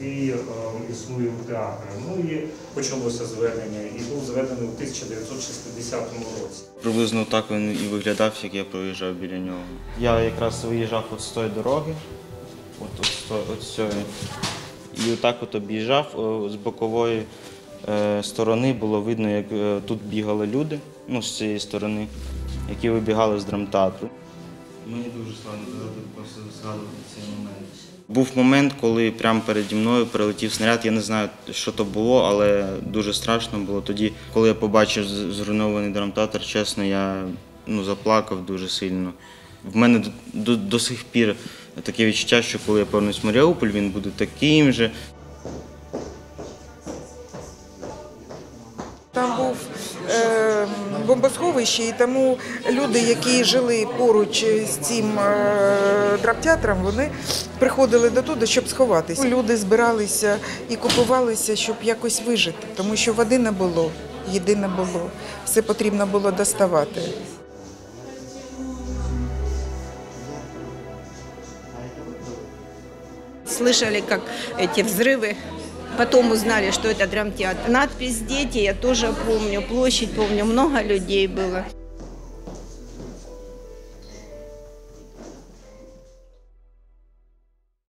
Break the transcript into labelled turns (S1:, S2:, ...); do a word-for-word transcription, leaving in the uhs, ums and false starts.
S1: який е, існує у театрі. Ну і почалося зведення, і був зведений у тисяча дев'ятсот шістдесятому році.
S2: Приблизно так він і виглядав, як я проїжджав біля нього. Я якраз виїжджав от з тої дороги, от, от, от, от з цієї, і отак от об'їжджав, з бокової е, сторони було видно, як е, тут бігали люди, ну з цієї сторони, які вибігали з драмтеатру. Мені дуже складно просто згадувати цей момент. Був момент, коли прямо переді мною прилетів снаряд. Я не знаю, що то було, але дуже страшно було. Тоді, коли я побачив зруйнований драмтеатр, чесно, я ну, заплакав дуже сильно. В мене до, до, до сих пір таке відчуття, що коли я повернусь в Маріуполь, він буде таким же.
S3: Там був е, бомбосховище, і тому люди, які жили поруч з цим е, драмтеатром, вони приходили дотуди, щоб сховатися. Люди збиралися і купувалися, щоб якось вижити, тому що води не було, їди не було, все потрібно було доставати.
S4: Слышали, как эти взрывы. Потом узнали, что это драмтеатр. Надпись «Дети» я тоже помню, площадь помню, много людей было.